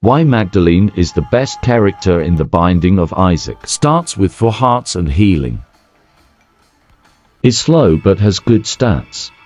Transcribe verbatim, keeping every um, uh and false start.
Why Magdalene is the best character in The Binding of Isaac. Starts with four hearts and healing. Is slow but has good stats.